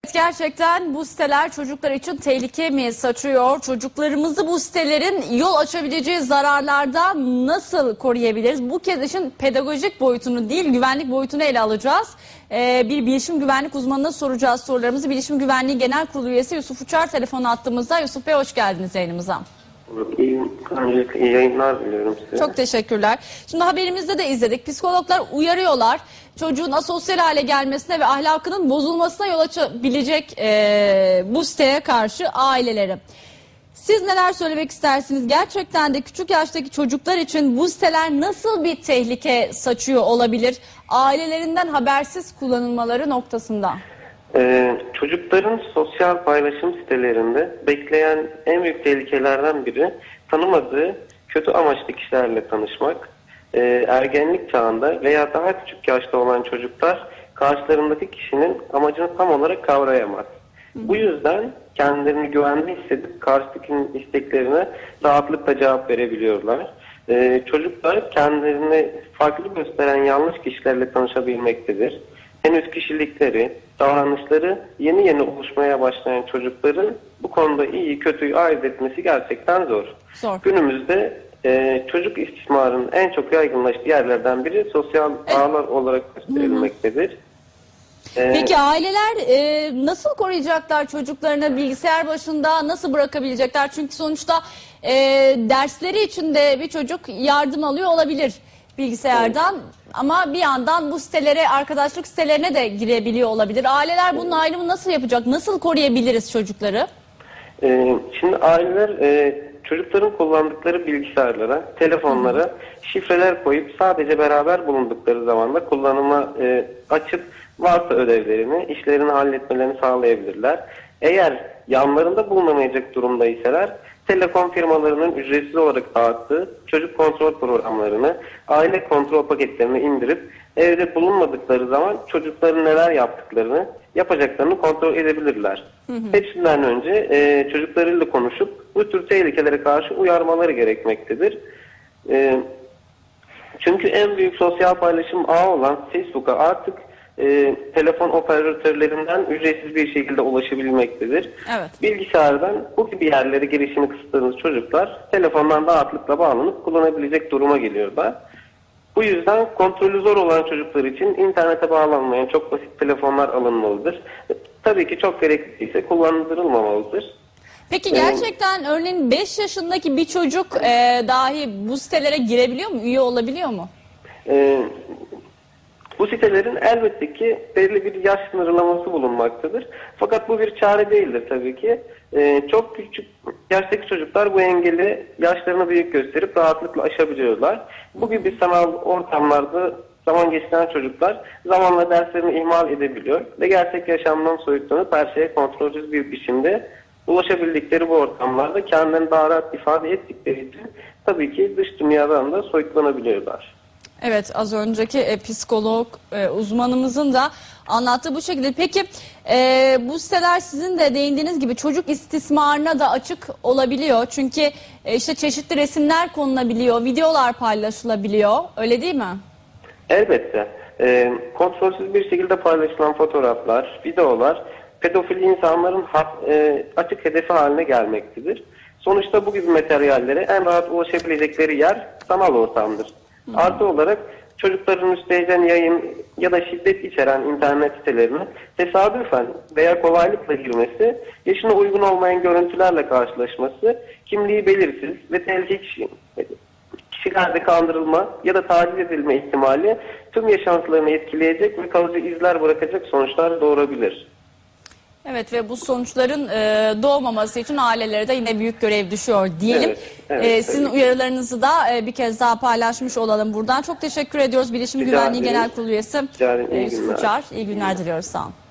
Gerçekten bu siteler çocuklar için tehlike mi saçıyor? Çocuklarımızı bu sitelerin yol açabileceği zararlardan nasıl koruyabiliriz? Bu kez işin pedagojik boyutunu değil, güvenlik boyutunu ele alacağız. Bir bilişim güvenlik uzmanına soracağız sorularımızı. Bilişim Güvenliği Genel Kurulu üyesi Yusuf Uçar telefon attığımızda. Yusuf Bey, hoş geldiniz yayınımıza. İyi yayınlar diliyorum size. Çok teşekkürler. Şimdi haberimizde de izledik. Psikologlar uyarıyorlar. Çocuğun asosyal hale gelmesine ve ahlakının bozulmasına yol açabilecek bu siteye karşı aileleri. Siz neler söylemek istersiniz? Gerçekten de küçük yaştaki çocuklar için bu siteler nasıl bir tehlike saçıyor olabilir? Ailelerinden habersiz kullanılmaları noktasında. Çocukların sosyal paylaşım sitelerinde bekleyen en büyük tehlikelerden biri tanımadığı kötü amaçlı kişilerle tanışmak. Ergenlik çağında veya daha küçük yaşta olan çocuklar karşılarındaki kişinin amacını tam olarak kavrayamaz. Bu yüzden kendilerini güvende hissedip karşıdakinin isteklerine rahatlıkla cevap verebiliyorlar. Çocuklar kendilerini farklı gösteren yanlış kişilerle tanışabilmektedir. Henüz kişilikleri, davranışları yeni oluşmaya başlayan çocukların bu konuda iyi kötüyü ayırt etmesi gerçekten zor. Günümüzde çocuk istismarının en çok yaygınlaştığı yerlerden biri sosyal ağlar olarak gösterilmektedir. Peki aileler nasıl koruyacaklar çocuklarını, bilgisayar başında nasıl bırakabilecekler? Çünkü sonuçta dersleri için de bir çocuk yardım alıyor olabilir bilgisayardan. Evet. Ama bir yandan bu sitelere, arkadaşlık sitelerine de girebiliyor olabilir. Aileler bunun ayrımını nasıl yapacak? Nasıl koruyabiliriz çocukları? Şimdi aileler çocukların kullandıkları bilgisayarlara, telefonlara şifreler koyup sadece beraber bulundukları zaman da kullanıma açıp varsa ödevlerini, işlerini halletmelerini sağlayabilirler. Eğer yanlarında bulunamayacak durumdaysalar, telekom firmalarının ücretsiz olarak dağıttığı çocuk kontrol programlarını, aile kontrol paketlerini indirip evde bulunmadıkları zaman çocukların neler yapacaklarını kontrol edebilirler. Hepsinden önce çocuklarıyla konuşup bu tür tehlikelere karşı uyarmaları gerekmektedir. Çünkü en büyük sosyal paylaşım ağı olan Facebook'a artık telefon operatörlerinden ücretsiz bir şekilde ulaşabilmektedir. Evet. Bilgisayardan bu gibi yerlere girişini kısıtladığınız çocuklar telefondan rahatlıkla bağlanıp kullanabilecek duruma geliyorlar. Bu yüzden kontrolü zor olan çocuklar için internete bağlanmayan çok basit telefonlar alınmalıdır. Tabii ki çok gerekliyse kullandırılmamalıdır. Peki gerçekten örneğin 5 yaşındaki bir çocuk dahi bu sitelere girebiliyor mu? Üye olabiliyor mu? Bu sitelerin elbette ki belli bir yaş sınırlaması bulunmaktadır. Fakat bu bir çare değildir tabii ki. Çok küçük yaştaki çocuklar bu engeli yaşlarını büyük gösterip rahatlıkla aşabiliyorlar. Bu gibi sanal ortamlarda zaman geçiren çocuklar zamanla derslerini ihmal edebiliyor ve gerçek yaşamdan soyutlanıp her şeye kontrolsüz bir biçimde ulaşabildikleri bu ortamlarda kendilerini daha rahat ifade ettikleri için tabii ki dış dünyadan da soyutlanabiliyorlar. Evet, az önceki psikolog uzmanımızın da anlattığı bu şekilde. Peki bu siteler sizin de değindiğiniz gibi çocuk istismarına da açık olabiliyor. Çünkü işte çeşitli resimler konulabiliyor, videolar paylaşılabiliyor. Öyle değil mi? Elbette. Kontrolsüz bir şekilde paylaşılan fotoğraflar, videolar pedofil insanların açık hedefi haline gelmektedir. Sonuçta bu gibi materyallere en rahat ulaşabilecekleri yer sanal ortamdır. Artı olarak çocukların müstehcen yayın ya da şiddet içeren internet sitelerine tesadüfen veya kolaylıkla girmesi, yaşına uygun olmayan görüntülerle karşılaşması, kimliği belirsiz ve tehlikeli kişilerde kandırılma ya da taciz edilme ihtimali tüm yaşantılarını etkileyecek ve kalıcı izler bırakacak sonuçlar doğurabilir. Evet ve bu sonuçların doğmaması için ailelere de yine büyük görev düşüyor diyelim. Evet, sizin uyarılarınızı da bir kez daha paylaşmış olalım buradan. Çok teşekkür ediyoruz Bilişim Güvenliği Genel Kurulu üyesi Yusuf Uçar. İyi günler diliyoruz. Sağ olun.